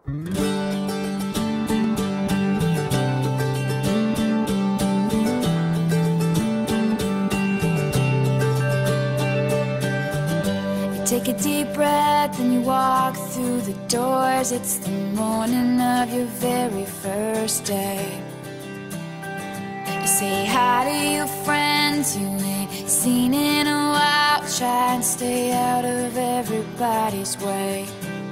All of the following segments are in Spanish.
Take a deep breath and you walk through the doors. It's the morning of your very first day. You say hi to your friends you ain't seen in a while. Try and stay out of everybody's way.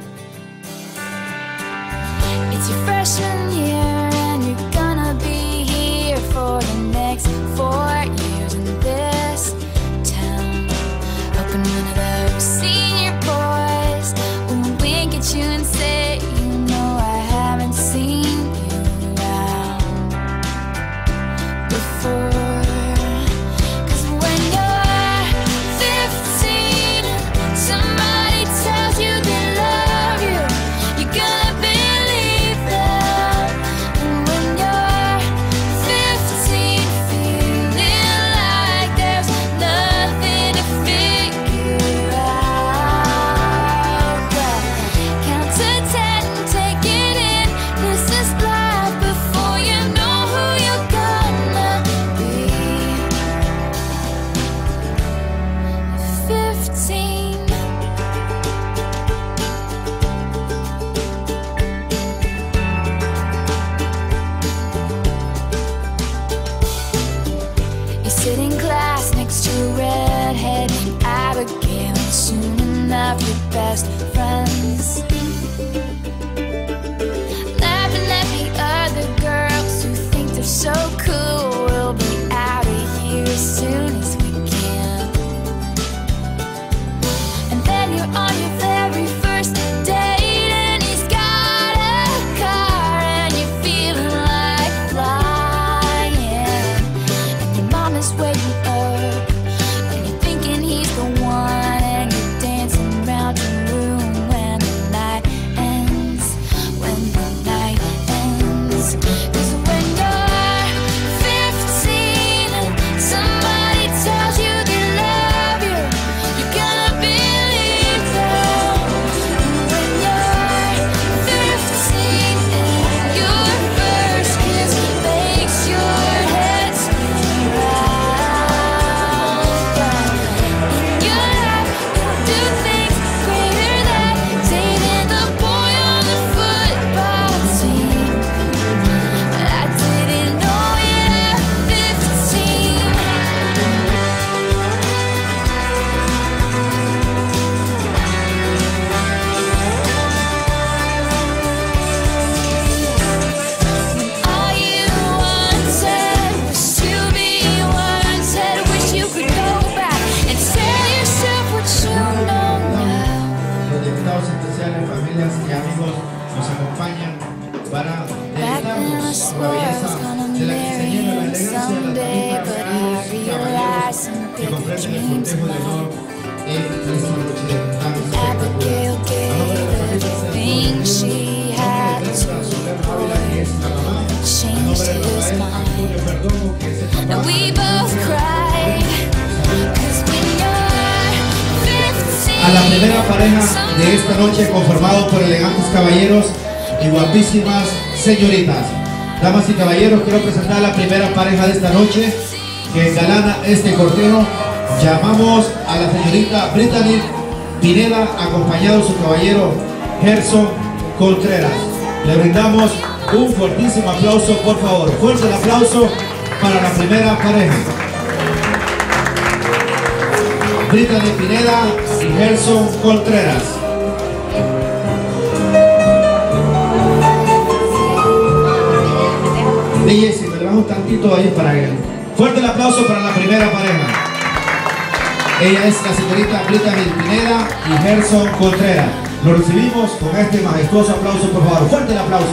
It's your freshman year and you're gonna be here for the next 4 years in this town. Hoping one of those senior boys will wink at you and say, you know I haven't seen you around before. Sit in class next to a redhead named Abigail, and soon enough your best friends. Laughing at the other girls who think they're so cool. We'll be out of here as soon as we can. And then you're on your very first date, and he's got a car, and you're feeling like flying. And your mom is waiting up, and you're thinking he's the one, and you're dancing around your room when the night ends, when the night ends. 'Cause when you're 15 and somebody tells you they love you, you're gonna believe them. When you're 15 and your first kiss makes your head spin round. In your life you'll do things greater than dating the boy on the football team. But I didn't know it at 15. All you wanted was to be wanted. Wish you could go back and tell yourself what you know now. Los invitados especiales, familias y amigos nos acompañan para Back then I deleitarnos con la swore I was belleza gonna de la marry diseñadora, la him elegancia de las someday, damitas but I reales y realized caballeros some que bigger comprenden el dreams cortejo de of honor mine. en esta noche tan Abigail espectacular. gave everything she had to the boy, changed his mind. Now we both cried, 'cause when you're 15, A la primera pareja de esta noche, conformado por elegantes caballeros y guapísimas señoritas. Damas y caballeros, quiero presentar a la primera pareja de esta noche que engalana este cortejo. Llamamos a la señorita Brittany Pineda, acompañado de su caballero Gerson Contreras. Le brindamos un fuertísimo aplauso, por favor. Fuerte el aplauso para la primera pareja. Brittany Pineda y Gerson Contreras. DJ, si me le bajo un tantito ahí para él. Fuerte el aplauso para la primera pareja. Ella es la señorita Brittany Pineda y Gerson Contreras. Lo recibimos con este majestuoso aplauso, por favor. Fuerte el aplauso.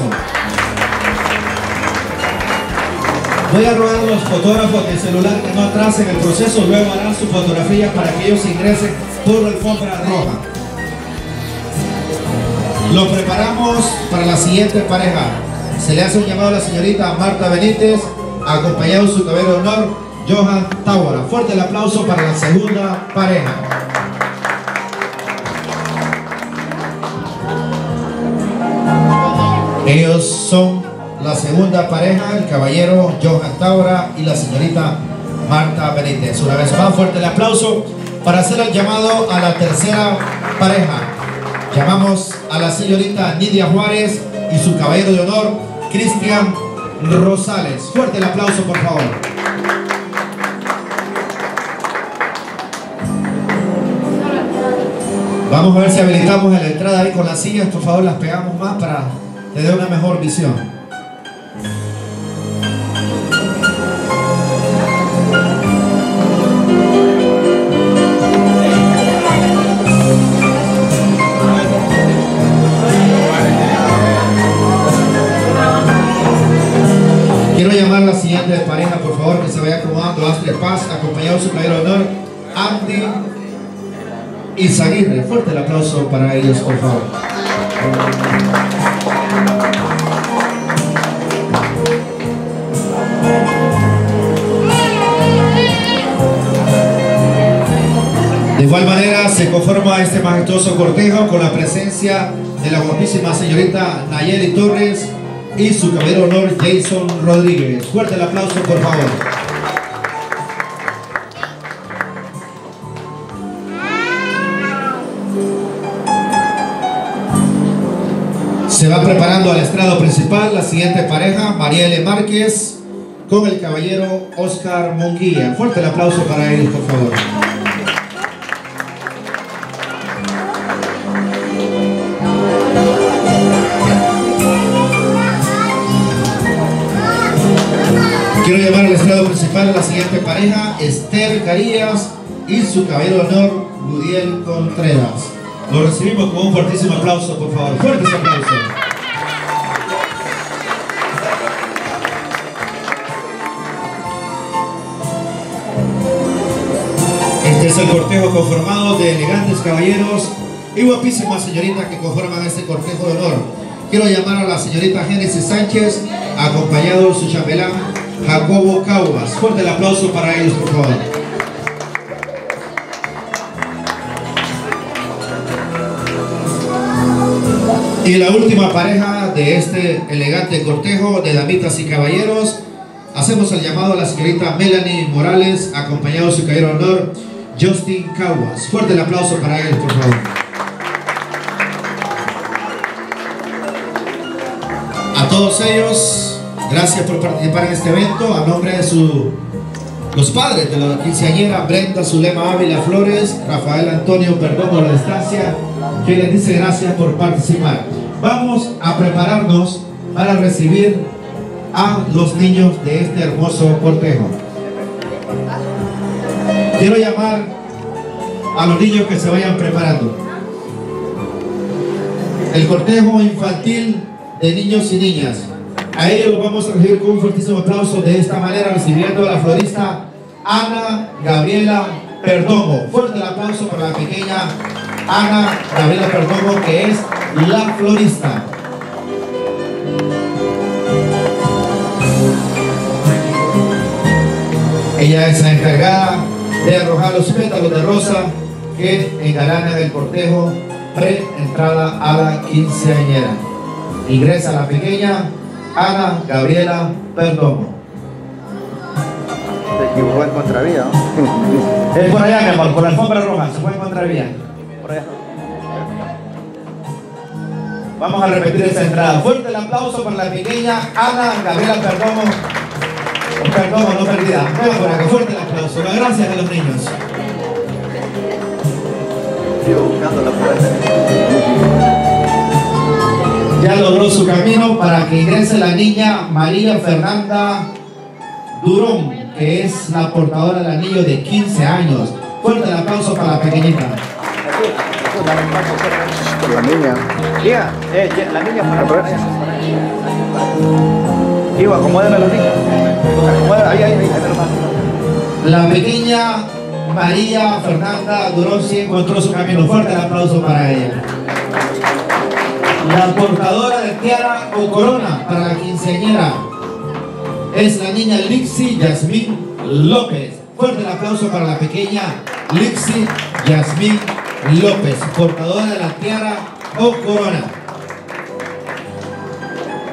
Voy a rogar a los fotógrafos del celular que no atrasen el proceso, luego harán su fotografía para que ellos ingresen por la alfombra roja. Lo preparamos para la siguiente pareja. Se le hace un llamado a la señorita Marta Benítez, acompañado de su caballero de honor, Johan Tábora. Fuerte el aplauso para la segunda pareja. Ellos son la segunda pareja, el caballero Johan Taura y la señorita Marta Benítez. Una vez más, fuerte el aplauso para hacer el llamado a la tercera pareja. Llamamos a la señorita Nidia Juárez y su caballero de honor, Cristian Rosales. Fuerte el aplauso, por favor. Vamos a ver si habilitamos en la entrada ahí con las sillas. Por favor, las pegamos más para que dé una mejor visión. Quiero llamar a la siguiente pareja, por favor, que se vaya acomodando. Astrid Paz, acompañado de su caballero de honor, Andy Izaguirre. Fuerte el aplauso para ellos, por favor. De igual manera se conforma este majestuoso cortejo con la presencia de la guapísima señorita Nayeli Torres y su caballero de honor Jason Rodríguez. Fuerte el aplauso, por favor. Se va preparando al estrado principal la siguiente pareja, Marielle Márquez con el caballero Oscar Monguía. Fuerte el aplauso para ellos, por favor. Quiero llamar al estrado principal a la siguiente pareja, Esther Carías y su caballero de honor, Gudiel Contreras. Lo recibimos con un fuertísimo aplauso, por favor. Fuertes aplausos. Este es el cortejo conformado de elegantes caballeros y guapísimas señoritas que conforman este cortejo de honor. Quiero llamar a la señorita Génesis Sánchez, acompañado de su chambelán Jacobo Caubas. Fuerte el aplauso para ellos, por favor. Y la última pareja de este elegante cortejo de damitas y caballeros, hacemos el llamado a la señorita Melanie Morales, acompañado de su caballero de honor, Justin Caguas. Fuerte el aplauso para ellos, por favor. A todos ellos, gracias por participar en este evento. A nombre de los padres de la quinceañera, Brenda Zulema Ávila Flores, Rafael Antonio Perdomo de la Estancia, que les dice gracias por participar. Vamos a prepararnos para recibir a los niños de este hermoso cortejo. Quiero llamar a los niños que se vayan preparando. El cortejo infantil de niños y niñas. A ellos los vamos a recibir con un fuertísimo aplauso, de esta manera recibiendo a la florista Ana Gabriela Perdomo. Fuerte el aplauso para la pequeña Ana Gabriela Perdomo, que es la florista. Ella es la encargada de arrojar los pétalos de rosa que engalanan el cortejo pre-entrada a la quinceañera. Ingresa la pequeña Ana Gabriela Perdomo. Se equivocó en contravía, ¿no? Es por allá, mi amor, por la alfombra roja, se fue en contravía. Por allá. Vamos a repetir esa entrada. Fuerte el aplauso para la pequeña Ana Gabriela Perdomo. Perdomo, no perdida. Venga por acá, fuerte el aplauso. Gracias a los niños. Sigo buscando la puerta. Ya logró su camino para que ingrese la niña María Fernanda Durón, que es la portadora del anillo de 15 años. Fuerte el aplauso para la pequeñita. Por la niña. Tía, la niña para allá. Iba, acomódeme los niños. Ahí me lo paso. La pequeña María Fernanda Durón sí encontró su camino. Fuerte el aplauso para ella. La portadora de tiara o corona para la quinceañera es la niña Lixi Yasmín López. Fuerte el aplauso para la pequeña Lixi Yasmín López, portadora de la tiara o corona.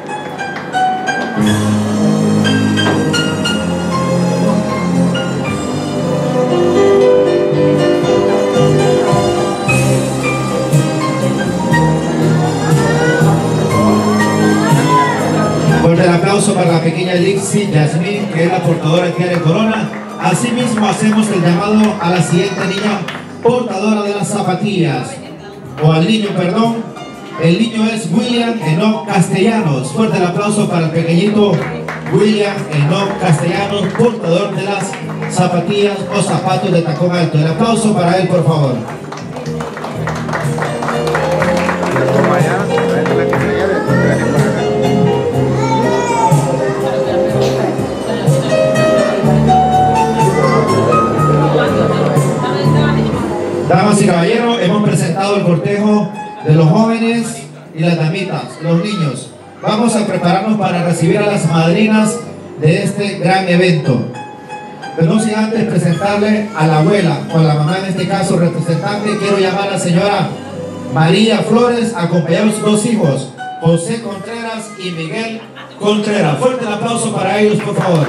aplauso para la pequeña Lixi Yasmín, que es la portadora que de corona. Asimismo, hacemos el llamado a la siguiente niña portadora de las zapatillas, o al niño, perdón. El niño es William Enoch Castellanos. Fuerte el aplauso para el pequeñito William Enoch Castellanos, portador de las zapatillas o zapatos de tacón alto. El aplauso para él, por favor. Damas y caballeros, hemos presentado el cortejo de los jóvenes y las damitas, los niños. Vamos a prepararnos para recibir a las madrinas de este gran evento. Pero no sin antes presentarle a la abuela, o a la mamá en este caso representante. Quiero llamar a la señora María Flores, acompañar a sus dos hijos, José Contreras y Miguel Contreras. Fuerte el aplauso para ellos, por favor.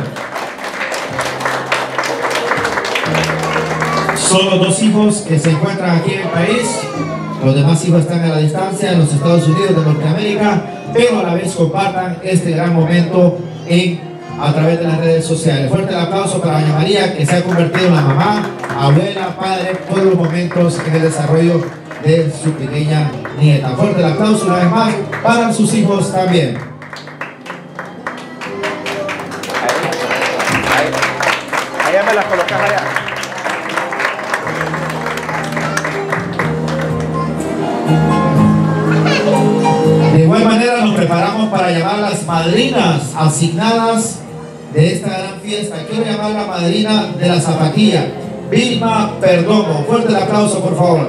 Son los dos hijos que se encuentran aquí en el país. Los demás hijos están a la distancia en los Estados Unidos de Norteamérica, pero a la vez compartan este gran momento a través de las redes sociales. Fuerte el aplauso para doña María, que se ha convertido en la mamá, abuela, padre, todos los momentos en el desarrollo de su pequeña nieta. Fuerte el aplauso una vez más para sus hijos también. Allá me las colocas allá. De igual manera nos preparamos para llamar a las madrinas asignadas de esta gran fiesta. Quiero llamar a la madrina de la zapatilla, Vilma Perdomo. Fuerte el aplauso, por favor.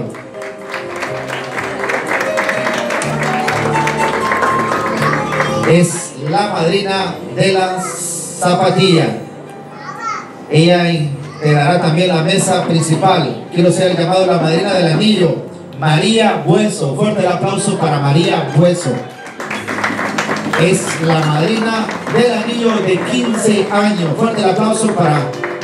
Es la madrina de la zapatilla. Ella integrará también la mesa principal. Quiero ser el llamado a la madrina del anillo, María Bueso. Fuerte el aplauso para María Bueso. Es la madrina del anillo de 15 años. Fuerte el aplauso para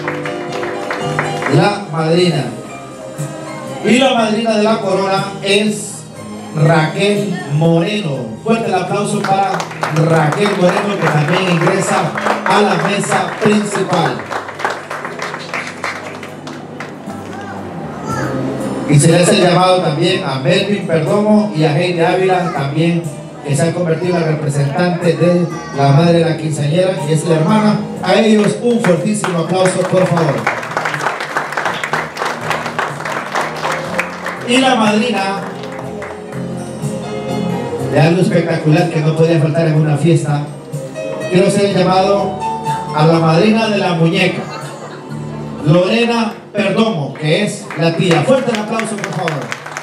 la madrina. Y la madrina de la corona es Raquel Moreno. Fuerte el aplauso para Raquel Moreno, que también ingresa a la mesa principal. Y se le hace el llamado también a Melvin Perdomo y a Heidi Ávila, también, que se han convertido en representantes de la madre de la quinceañera, y es la hermana. A ellos un fuertísimo aplauso, por favor. Y la madrina de algo espectacular que no podía faltar en una fiesta. Quiero hacer el llamado a la madrina de la muñeca, Lorena Perdomo, que es la tía. Fuerte el aplauso, por favor.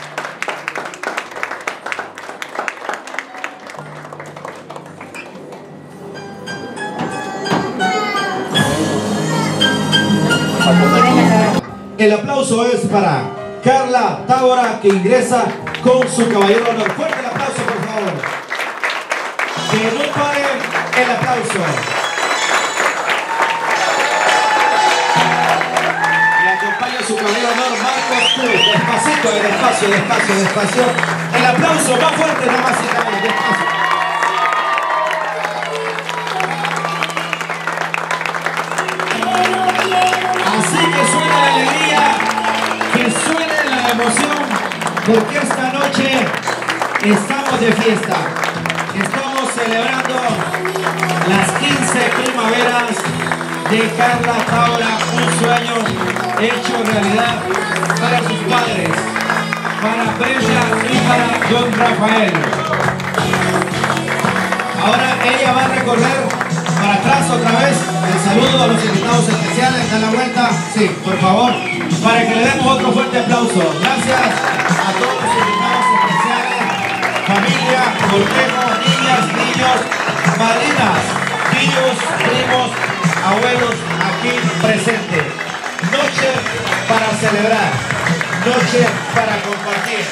El aplauso es para Carla Tábora, que ingresa con su caballero de honor. Fuerte el aplauso, por favor. Que no pare el aplauso. Su caballero de honor, Marcos Cruz. Despacito, despacio, despacio, despacio. El aplauso más fuerte, nada más y nada más, despacio. Así que suena la alegría, que suene la emoción, porque esta noche estamos de fiesta. Estamos celebrando las 15 primaveras de Carla Tábora, un sueño hecho realidad para sus padres, para Brenda y para Don Rafael. Ahora ella va a recorrer para atrás otra vez. El saludo a los invitados especiales. Da la vuelta, sí, por favor, para que le demos otro fuerte aplauso. Gracias a todos los invitados especiales, familia, cortejo, niñas, niños, madrinas, tíos, primos, abuelos aquí presentes. Noche para celebrar, noche para compartir.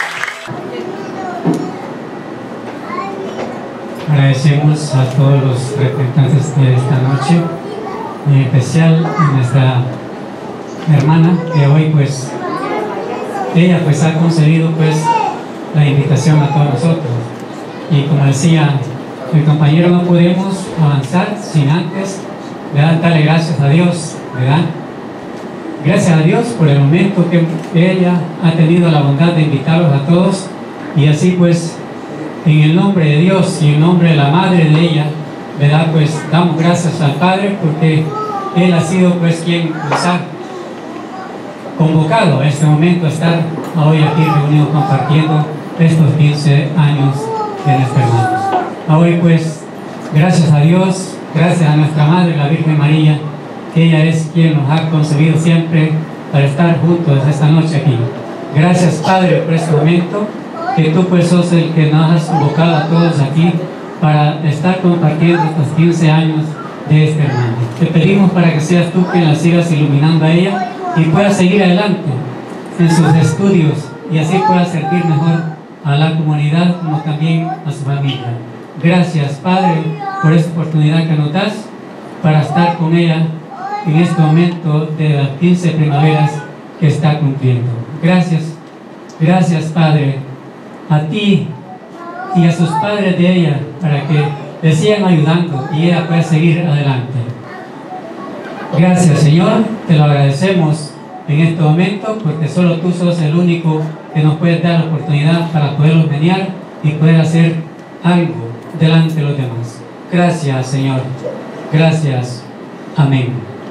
Agradecemos a todos los representantes de esta noche, en especial a nuestra hermana, que hoy pues ella pues ha concedido pues la invitación a todos nosotros. Y como decía el compañero no podemos avanzar sin antes, ¿verdad?, darle gracias a Dios, ¿verdad? Gracias a Dios por el momento que ella ha tenido la bondad de invitarlos a todos, y así pues en el nombre de Dios y en nombre de la madre de ella, ¿verdad?, pues damos gracias al Padre porque Él ha sido pues quien nos ha convocado en este momento a estar hoy aquí reunidos compartiendo estos 15 años de nuestros hermanos. Hoy pues gracias a Dios, gracias a nuestra Madre la Virgen María, que ella es quien nos ha concebido siempre para estar juntos esta noche aquí. Gracias, Padre, por este momento, que tú pues sos el que nos has convocado a todos aquí para estar compartiendo estos 15 años de este hermano. Te pedimos para que seas tú quien la sigas iluminando a ella y pueda seguir adelante en sus estudios y así pueda servir mejor a la comunidad como también a su familia. Gracias, Padre, por esta oportunidad que nos das para estar con ella en este momento de las 15 primaveras que está cumpliendo. Gracias, gracias, Padre, a ti y a sus padres de ella para que le sigan ayudando y ella pueda seguir adelante. Gracias, Señor, te lo agradecemos en este momento porque solo tú sos el único que nos puedes dar la oportunidad para poderlos mediar y poder hacer algo delante de los demás. Gracias, Señor. Gracias. Amén.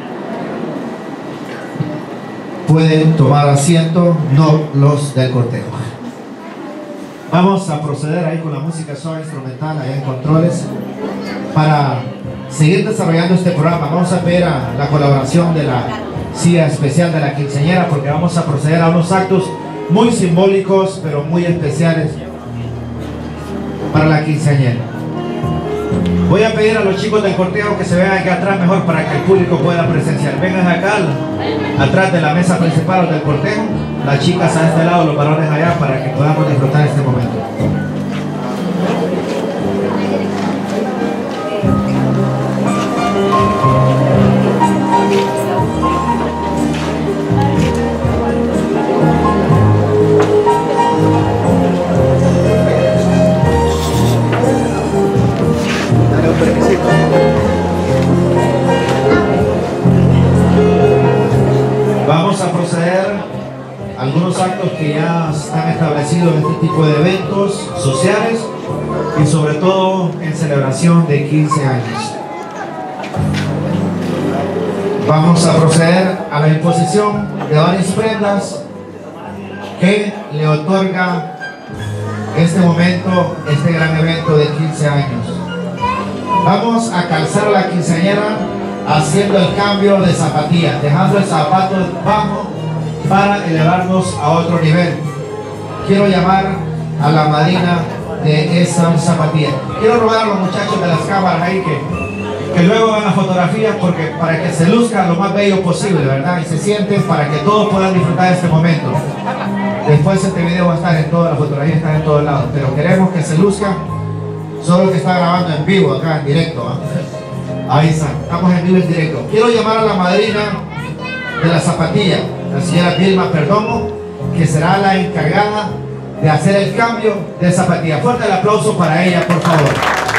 Pueden tomar asiento, no los del cortejo. Vamos a proceder ahí con la música suave instrumental allá en controles para seguir desarrollando este programa. Vamos a pedir a la colaboración de la silla especial de la quinceañera porque vamos a proceder a unos actos muy simbólicos pero muy especiales para la quinceañera. Voy a pedir a los chicos del cortejo que se vean aquí atrás mejor para que el público pueda presenciar. Vengan acá atrás de la mesa principal del cortejo, las chicas a este lado, los varones allá, para que podamos disfrutar este momento. Vamos a proceder a algunos actos que ya están establecidos en este tipo de eventos sociales y sobre todo en celebración de 15 años. Vamos a proceder a la imposición de varias prendas que le otorga este momento, este gran evento de 15 años. Vamos a calzar a la quinceañera haciendo el cambio de zapatillas, dejando el zapato bajo para elevarnos a otro nivel. Quiero llamar a la madrina de esa zapatilla. Quiero rogar a los muchachos de las cámaras ahí que luego hagan las fotografías porque para que se luzca lo más bello posible, ¿verdad? Y se sienten para que todos puedan disfrutar de este momento. Después este video va a estar en todas las fotografías, están en todos lados, pero queremos que se luzca. Solo que está grabando en vivo acá en directo, ¿eh? Ahí está, estamos en vivo en directo. Quiero llamar a la madrina de la zapatilla, la señora Vilma Perdomo, que será la encargada de hacer el cambio de zapatilla. Fuerte el aplauso para ella, por favor.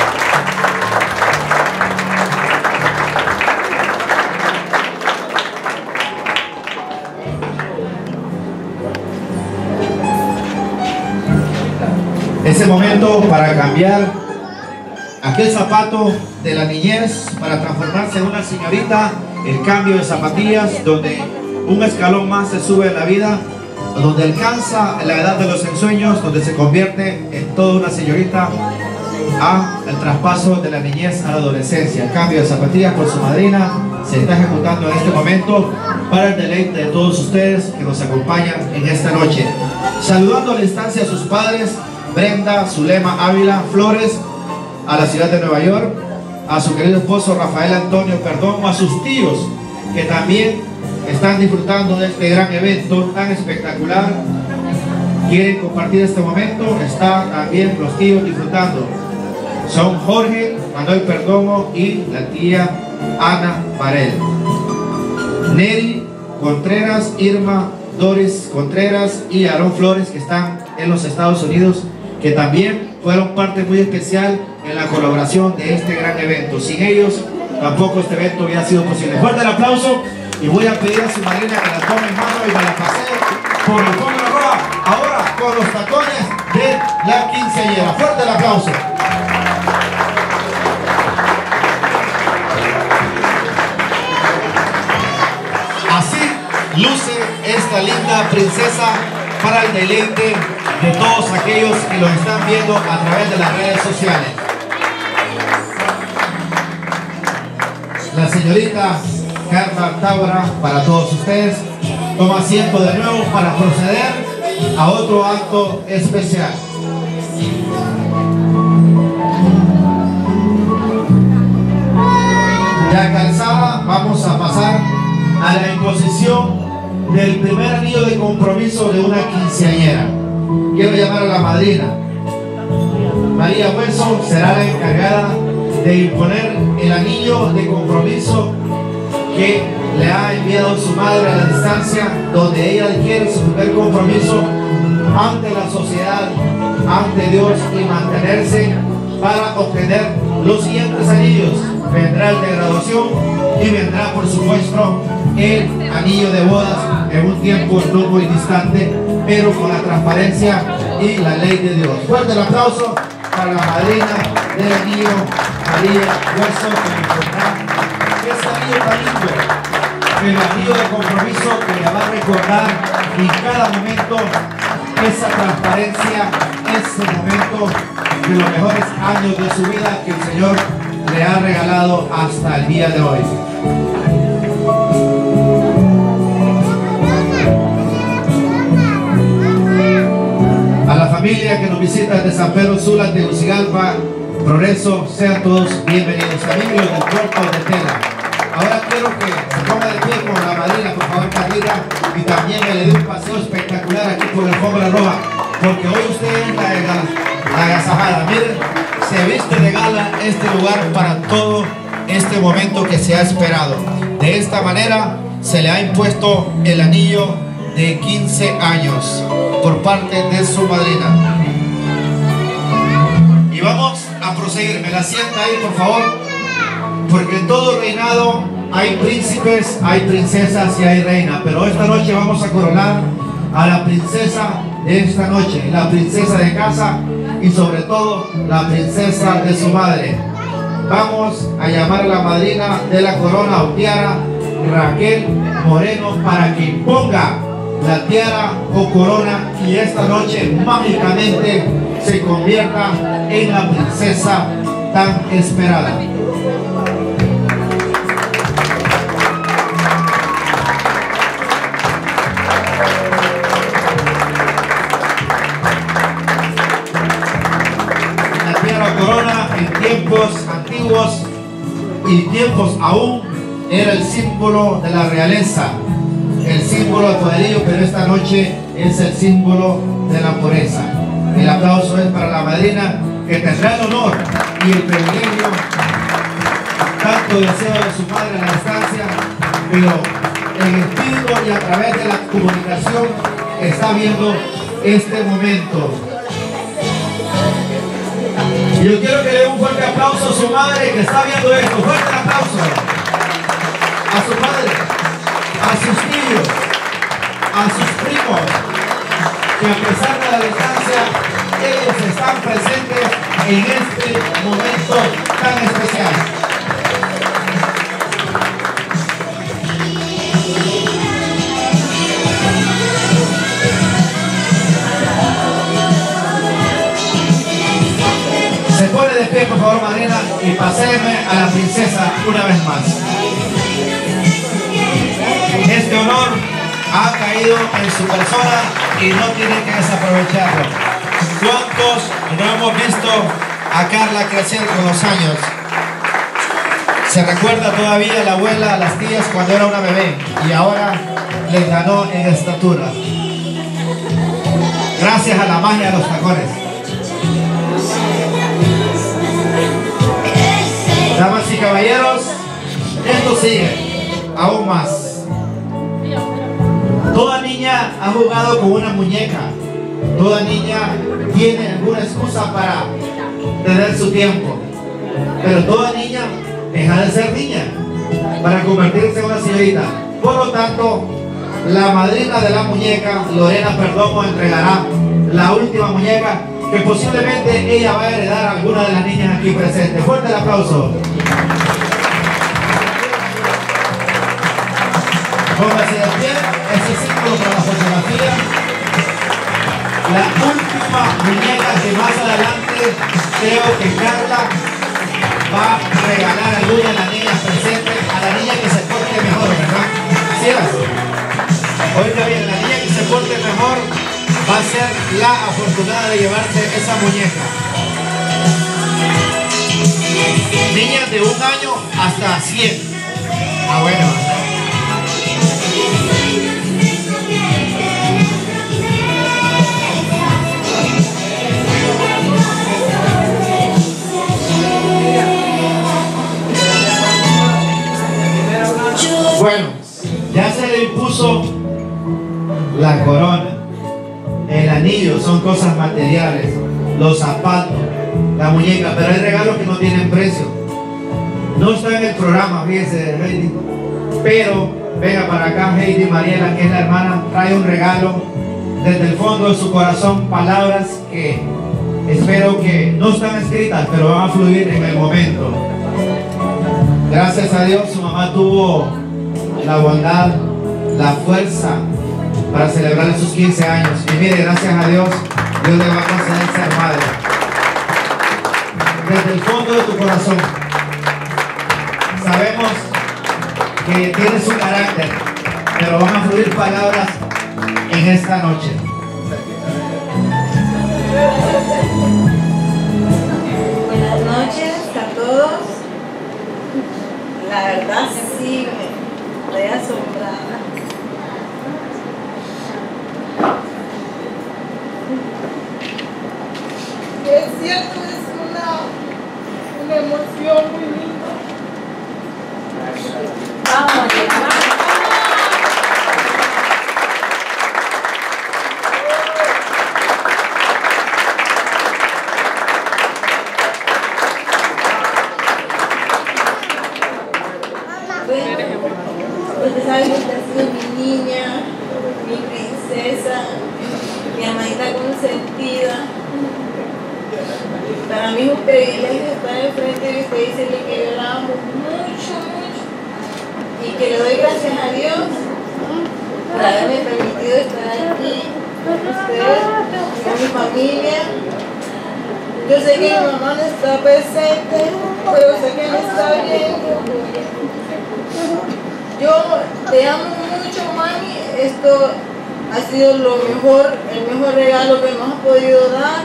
Ese momento para cambiar aquel zapato de la niñez para transformarse en una señorita, el cambio de zapatillas donde un escalón más se sube en la vida, donde alcanza la edad de los ensueños, donde se convierte en toda una señorita, a el traspaso de la niñez a la adolescencia. El cambio de zapatillas por su madrina se está ejecutando en este momento para el deleite de todos ustedes que nos acompañan en esta noche. Saludando a la instancia a sus padres, Brenda Zulema Ávila Flores, a la ciudad de Nueva York, a su querido esposo Rafael Antonio Perdomo, a sus tíos que también están disfrutando de este gran evento tan espectacular. Quieren compartir este momento, están también los tíos disfrutando. Son Jorge Manuel Perdomo y la tía Ana Varel. Neri Contreras, Irma Doris Contreras y Aarón Flores, que están en los Estados Unidos, que también fueron parte muy especial en la colaboración de este gran evento. Sin ellos, tampoco este evento hubiera sido posible. Fuerte el aplauso y voy a pedir a su madrina que la tome en mano y me la pasee por el fondo de la ropa. Ahora con los tacones de la quinceañera. Fuerte el aplauso. Así luce esta linda princesa para el deleite de todos aquellos que lo están viendo a través de las redes sociales. La señorita Carla Tábara, para todos ustedes, toma asiento de nuevo para proceder a otro acto especial. Ya calzada, vamos a pasar a la imposición del primer anillo de compromiso de una quinceañera. Quiero llamar a la madrina. María Wilson será la encargada de imponer el anillo de compromiso que le ha enviado su madre a la distancia, donde ella adquiere su primer compromiso ante la sociedad, ante Dios, y mantenerse para obtener los siguientes anillos. Vendrá el de graduación y vendrá, por supuesto, el anillo de bodas en un tiempo no muy distante, pero con la transparencia y la ley de Dios. Fuerte el aplauso para la madrina del anillo, María Wilson, que me encontrará ese anillo tan lindo, el anillo de compromiso que le va a recordar en cada momento esa transparencia, ese momento de los mejores años de su vida que el Señor le ha regalado hasta el día de hoy. A la familia que nos visita desde San Pedro Sula, Tegucigalpa, Progreso, sean todos bienvenidos. Amigos del puerto de Tela. Ahora quiero que se ponga de pie con la madrina, por favor, Carlita, y también me le dé un paseo espectacular aquí por el fondo de la ropa, porque hoy usted es la agasajada. Miren, se viste de gala este lugar para todo este momento que se ha esperado. De esta manera se le ha impuesto el anillo de 15 años por parte de su madrina. Y vamos a proseguir. Me la sienta ahí, por favor, porque en todo reinado hay príncipes, hay princesas y hay reina, pero esta noche vamos a coronar a la princesa de esta noche, la princesa de casa y sobre todo la princesa de su madre. Vamos a llamar a la madrina de la corona o tiara, Raquel Moreno, para que imponga la tiara o corona y esta noche mágicamente se convierta en la princesa tan esperada. La tiara o corona en tiempos antiguos y tiempos aún era el símbolo de la realeza, el símbolo del poderío, pero esta noche es el símbolo de la pureza. El aplauso es para la madrina, que tendrá el honor y el privilegio, tanto deseo de su madre a la distancia, pero en espíritu y a través de la comunicación está viendo este momento. Y yo quiero que le dé un fuerte aplauso a su madre que está viendo esto. Fuerte aplauso a su padre, a sus tíos, a sus primos, que a pesar de la distancia, ellos están presentes en este momento tan especial. Se pone de pie, por favor, madrina, y paséme a la princesa una vez más. Este honor ha caído en su persona y no tiene que desaprovecharlo. ¿Cuántos no hemos visto a Carla crecer con los años? Se recuerda todavía a la abuela, a las tías cuando era una bebé y ahora les ganó en estatura. Gracias a la magia de los tacones. Damas y caballeros, esto sigue aún más. Toda niña ha jugado con una muñeca Toda niña tiene alguna excusa para tener su tiempo, pero toda niña deja de ser niña para convertirse en una señorita. Por lo tanto, la madrina de la muñeca, Lorena Perdomo, entregará la última muñeca que posiblemente ella va a heredar a alguna de las niñas aquí presentes. Fuerte el aplauso. Póngase de pie, ese símbolo para la fotografía. La última muñeca que más adelante creo que Carla va a regalar a alguna de las niñas presentes, a la niña que se porte mejor, ¿verdad? Así es. Oiga bien, la niña que se porte mejor va a ser la afortunada de llevarse esa muñeca. Niñas de 1 año hasta 100. Ah, bueno. Bueno, ya se le impuso la corona, el anillo, son cosas materiales, los zapatos, la muñeca, pero hay regalos que no tienen precio. No está en el programa, fíjese, Heidi, pero venga para acá, Heidi Mariela, que es la hermana, trae un regalo desde el fondo de su corazón, palabras que espero que no están escritas, pero van a fluir en el momento. Gracias a Dios, su mamá tuvo la bondad, la fuerza para celebrar sus 15 años. Y mire, gracias a Dios, Dios le va a conceder ser madre. Desde el fondo de tu corazón, sabemos que tienes un carácter, pero van a fluir palabras en esta noche. Buenas noches a todos. La verdad sí me estoy asombrada. Es cierto, es una emoción muy linda. Vamos a llegar. Usted sabe que usted ha sido mi niña, mi princesa, mi amadita consentida. Para mí es un privilegio estar enfrente de usted y decirle que yo la amo mucho, mucho. Y que le doy gracias a Dios por haberme permitido estar aquí con usted, con mi familia. Yo sé que mi mamá no está presente, pero sé que me está viendo. Yo te amo mucho, mami. Esto ha sido el mejor regalo que nos has podido dar.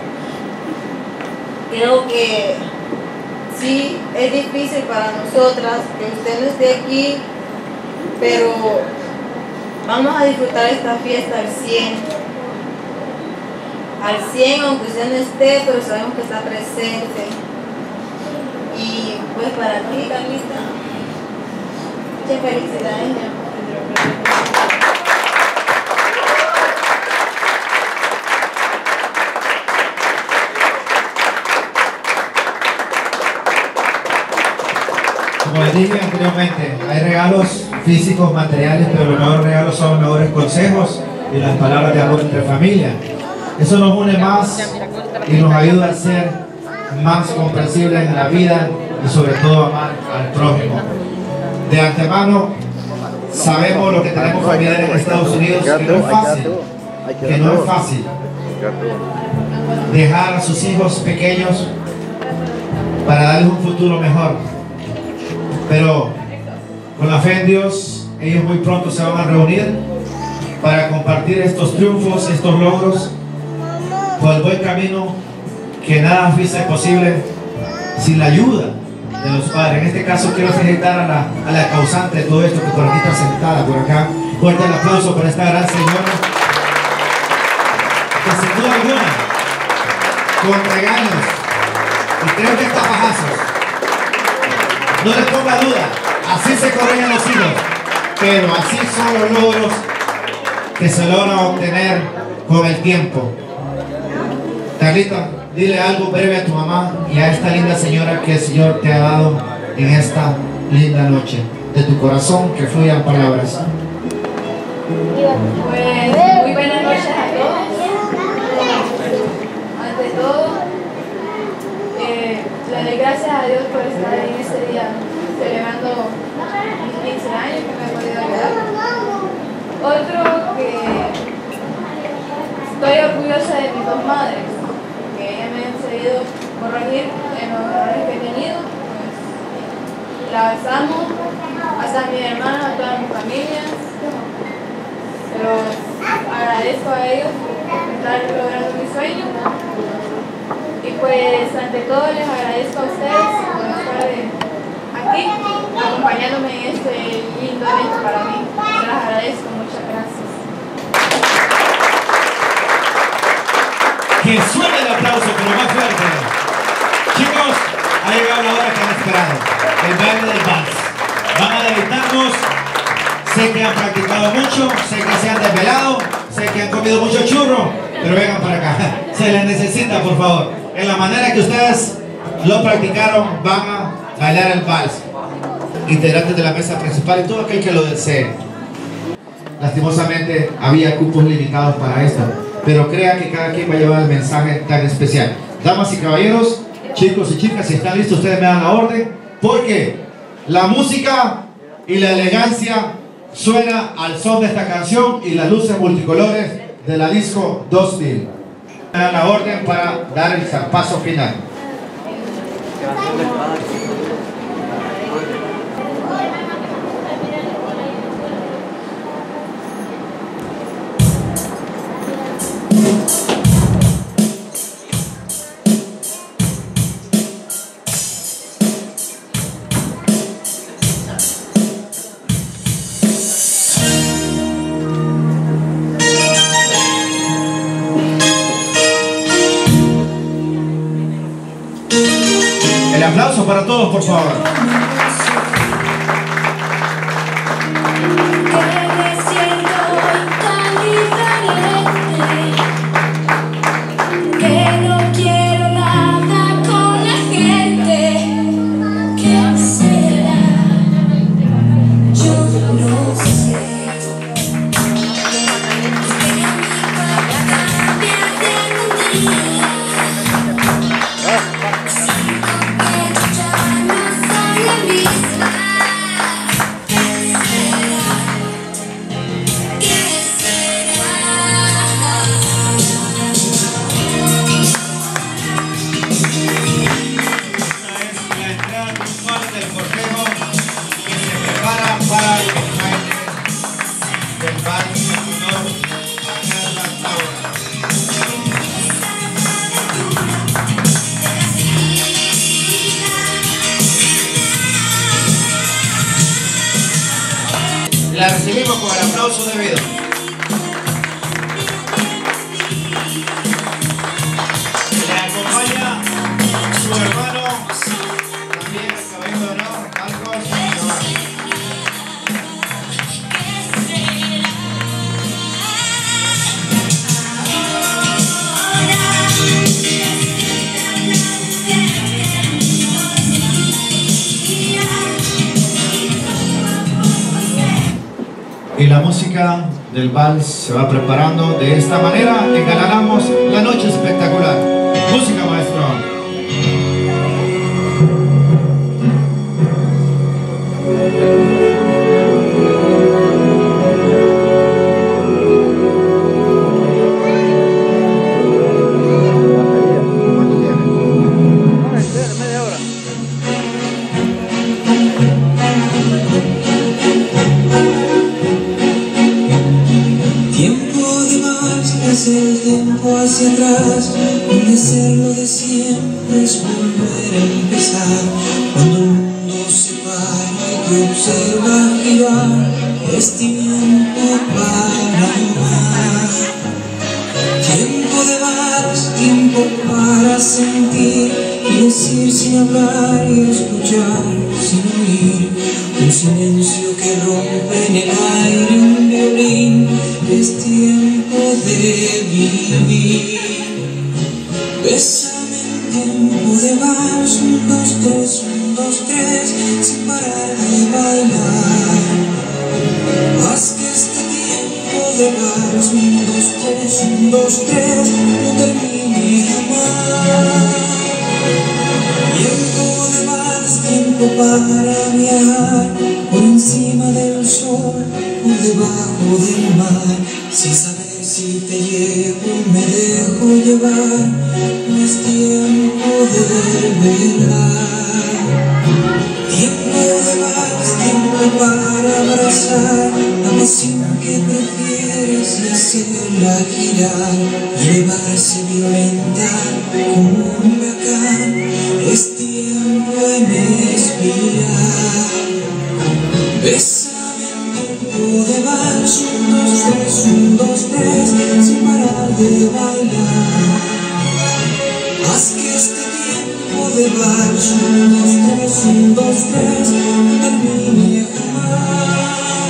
Creo que sí, es difícil para nosotras que usted no esté aquí, pero vamos a disfrutar esta fiesta al 100. Al 100, aunque usted no esté, pero sabemos que está presente. Y pues para ti, Carlita, muchas felicidades, mi amor. Como les dije anteriormente, hay regalos físicos, materiales, pero los mejores regalos son los mejores consejos y las palabras de amor entre familia. Eso nos une más y nos ayuda a ser más comprensibles en la vida y sobre todo amar al prójimo. De antemano, sabemos lo que tenemos familiares en Estados Unidos, que no es fácil dejar a sus hijos pequeños para darles un futuro mejor. Pero con la fe en Dios, ellos muy pronto se van a reunir para compartir estos triunfos, estos logros, por el buen camino, que nada fuese posible sin la ayuda de los padres. En este caso quiero felicitar a la causante de todo esto, que por aquí está sentada, por acá. Fuerte el aplauso para esta gran señora, que sin duda alguna, con regalos, y creo que tapajazos, no les ponga duda, así se corrigen los hijos, pero así son los logros que se logran obtener con el tiempo. Carlita, dile algo breve a tu mamá y a esta linda señora que el Señor te ha dado en esta linda noche. De tu corazón que fluyan palabras. Pues muy buenas noches a todos. Ante todo, le doy gracias a Dios por estar en este día celebrando mis 15 años que me he podido ayudar. Otro que estoy orgullosa de mis dos madres, que ellas me han sabido corregir en los errores que he tenido. Pues, las amo, hasta a mi hermana, a toda mi familia. Pero agradezco a ellos por estar logrando mi sueño. Y pues ante todo les agradezco a ustedes por estar aquí acompañándome en este lindo evento para mí. Les agradezco, muchas gracias. Que suene el aplauso, pero más fuerte. Chicos, ha llegado la hora que han esperado. El baile del vals. Van a deleitarnos. Sé que han practicado mucho, sé que se han desvelado, sé que han comido mucho churro, pero vengan para acá. Se les necesita, por favor. En la manera que ustedes lo practicaron, van a bailar el vals. Integrantes de la mesa principal y todo aquel que lo desee. Lastimosamente, había cupos limitados para esto, pero crea que cada quien va a llevar el mensaje tan especial. Damas y caballeros, chicos y chicas, si están listos, ustedes me dan la orden, porque la música y la elegancia suena al son de esta canción y las luces multicolores de la disco 2000. Me dan la orden para dar el zarpazo final. El aplauso para todos, por favor. La recibimos con el aplauso debido. Le acompaña su hermano, también el cabello de honor, Marcos. Y la música del vals se va preparando de esta manera. Engalanamos la noche espectacular. Música, maestro. El tiempo hacia atrás, donde ser lo de siempre es volver a empezar. Cuando el mundo se para y te observa girar, es tiempo para amar. Tiempo de vals, tiempo para sentir y decir sin hablar y escuchar sin oír. Un silencio que rompe en el aire un violín. Es tiempo de vivir. Bésame en tiempo de vals, 1, 2, 3, 1, 2, 3, sin parar de bailar. Haz que este tiempo de vals, 1, 2, 3, 1, 2, 3, no termine jamás. Tiempo de vals, tiempo para viajar, por encima del sol, por debajo del mar, sin saber si te llevo, me dejo llevar, no es tiempo de verdad. Tiempo de vals, tiempo para abrazar a mi sin que prefieres y hacerla girar, llevarse violenta como un huracán, es tiempo en espirar. Bésame en tiempo de vals, 1, 2, 3, 1, 2, 3, sin parar de bailar. Haz que este tiempo de vals, 1, 2, 3, 1, 2, 3, no termine jamás.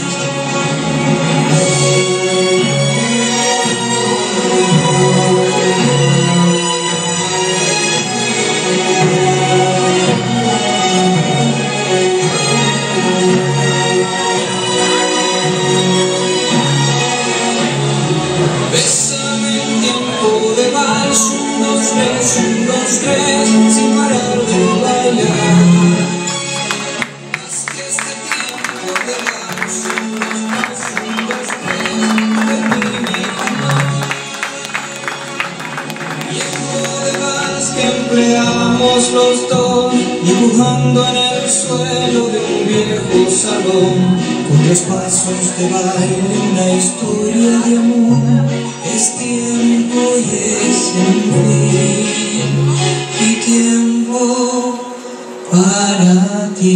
Bésame en tiempo de vals, 1, 2, 3, 1, 2, 3, sin parar de bailar. Haz que este tiempo de vals, 1, 2, 3, 1, 2, 3, no termine jamás. Tiempo de vals que empleamos los dos, dibujando en el suelo de un viejo salón, con los pasos de baile, una historia de amor. Es tiempo y es sin fin, y tiempo para ti.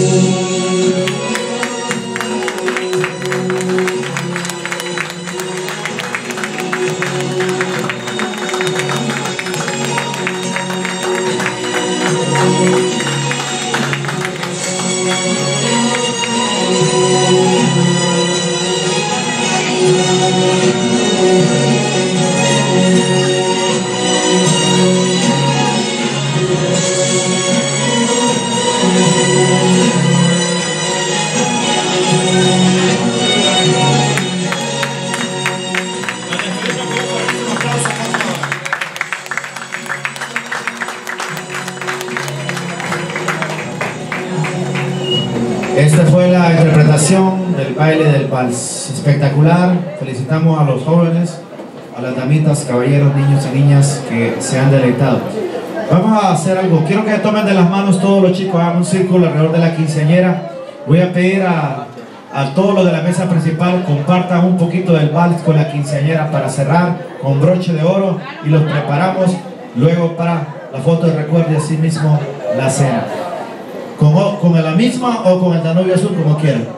Esta fue la interpretación del baile del vals. Espectacular. Felicitamos a los jóvenes, a las damitas, caballeros, niños y niñas que se han deleitado. Vamos a hacer algo. Quiero que tomen de las manos todos los chicos, hagan un círculo alrededor de la quinceañera. Voy a pedir a todos los de la mesa principal compartan un poquito del vals con la quinceañera para cerrar con broche de oro y los preparamos luego para la foto de recuerdo y así mismo la cena. Con la misma o con el Danubio Azul, como quieran.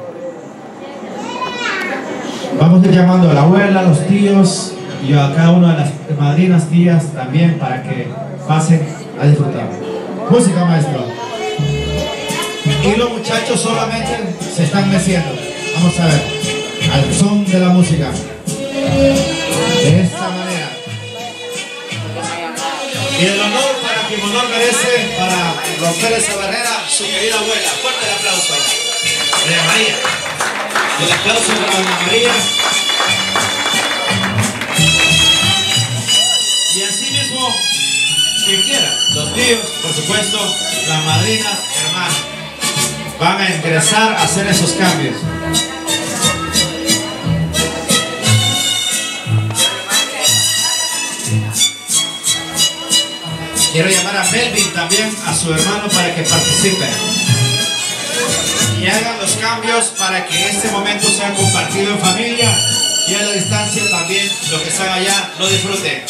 Vamos a ir llamando a la abuela, a los tíos y a cada una de las madrinas, tías también, para que pasen a disfrutar. Música, maestro. Y los muchachos solamente se están meciendo. Vamos a ver, al son de la música. De esta manera. Y el honor para quien honor merece, para romper esa barrera, su querida abuela. Fuerte el aplauso. Doña María. El aplauso para Doña María. Y así mismo, quien quiera, los tíos, por supuesto, las madrinas, hermanos, van a ingresar a hacer esos cambios. Quiero llamar a Melvin también, a su hermano, para que participe y hagan los cambios para que este momento sea compartido en familia y a la distancia también los que están allá lo disfruten.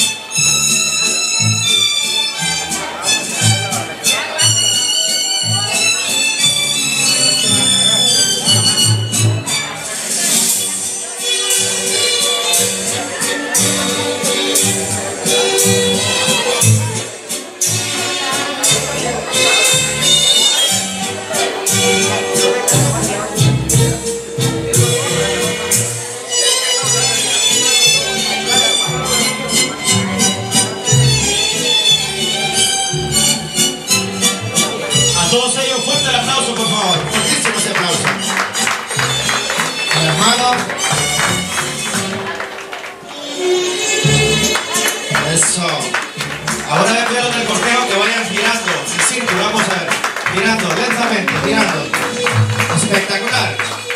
Ahora les pido del cortejo que vayan girando en círculo, vamos a ver, girando lentamente, girando. Espectacular.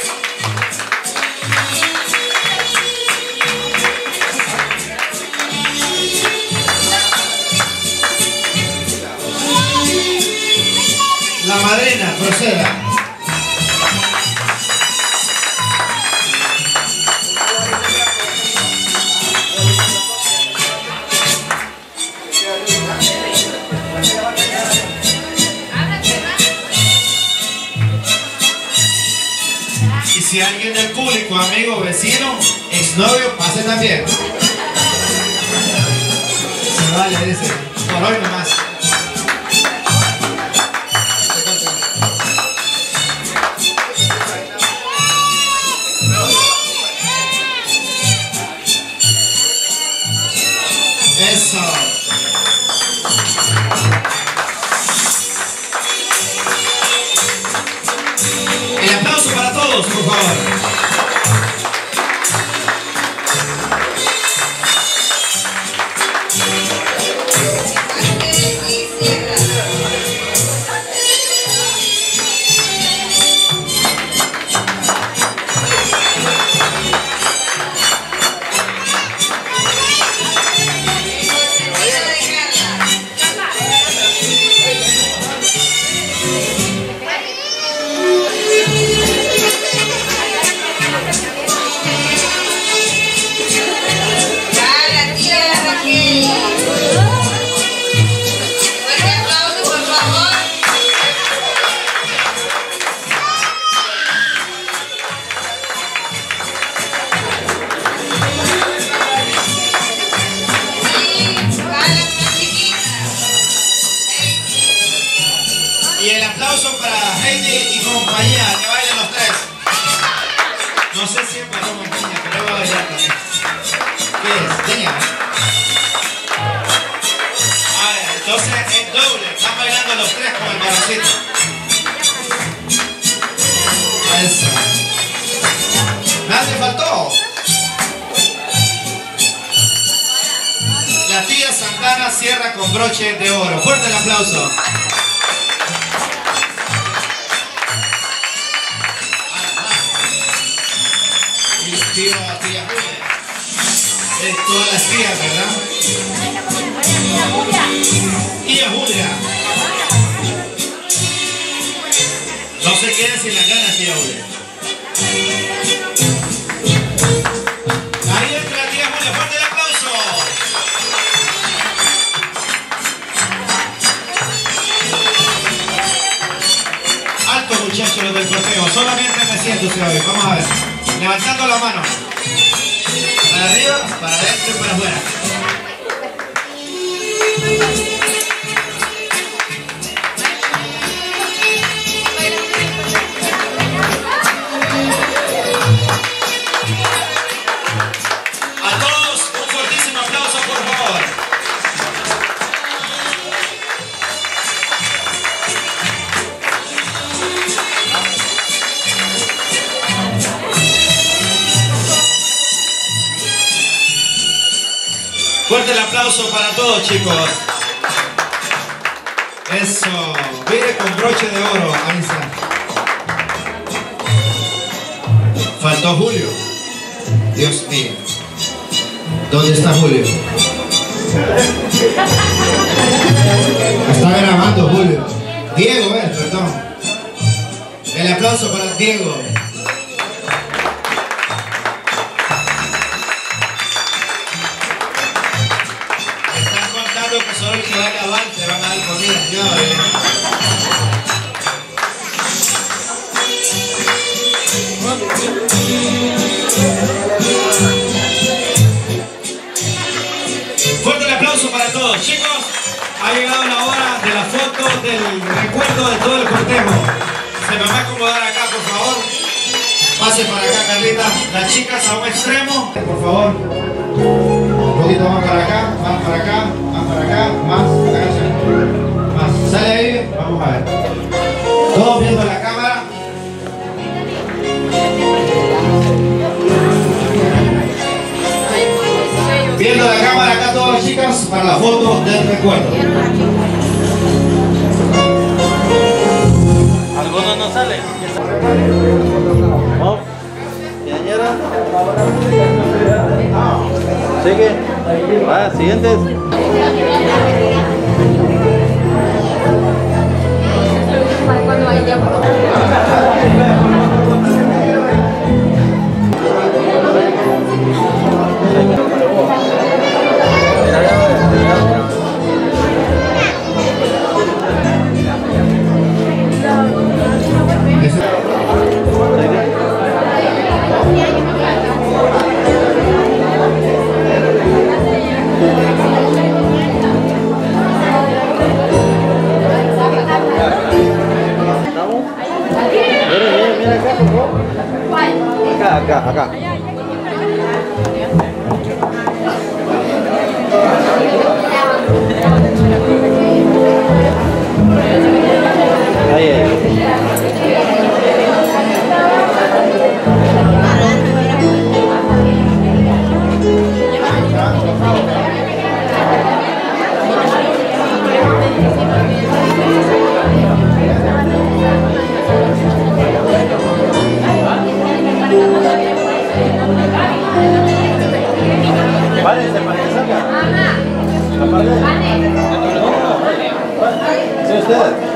La madrina, proceda. Y si alguien del público, amigo, vecino, exnovio, pase también. Se vale, dice. Por hoy nomás. Eso. El aplauso para todos, por favor. Y el aplauso para Heidi y compañía, que bailen los tres. No sé si es Paloma Piña, pero él va a bailar también. ¿Qué es? Piña. A ver, entonces es doble. Están bailando los tres con el varoncito. Eso. Nadie faltó. La tía Santana cierra con broche de oro. Fuerte el aplauso. Tía Julia. Todas las tías, ¿verdad? Tía Julia. No se queden sin las ganas, tía Julia. Ahí entra la tía Julia, fuerte el aplauso. Alto, muchachos, los del cortejo. Solamente me siento, si hoy. Vamos a ver. Levantando la mano. Para arriba, para adentro y para afuera. A todos, un fortísimo aplauso, por favor. Fuerte el aplauso para todos, chicos. Eso. Mire con broche de oro. Ahí está. Faltó Julio. Dios mío. ¿Dónde está Julio? Está grabando Julio. Diego, perdón. El aplauso para Diego. Que solo el que va a acabar te van a dar comida. Fuerte el aplauso para todos, chicos. Ha llegado la hora de la foto del recuerdo de todo el cortejo. Se me va a acomodar acá, por favor. Pase para acá, Carlita. Las chicas a un extremo, por favor. Un poquito más para acá, más para acá, más para acá, más, más. Sale ahí, vamos a ver. Todos viendo la cámara. Viendo la cámara acá todas las chicas para la foto del recuerdo. acuerdo. Algunos no salen. ¿No? ¿Ñañera? Sigue. Ah, siguientes. Cuando vaya Mira acá, por favor. Acá. Ahí. Vale, se parece acá. Sí, usted.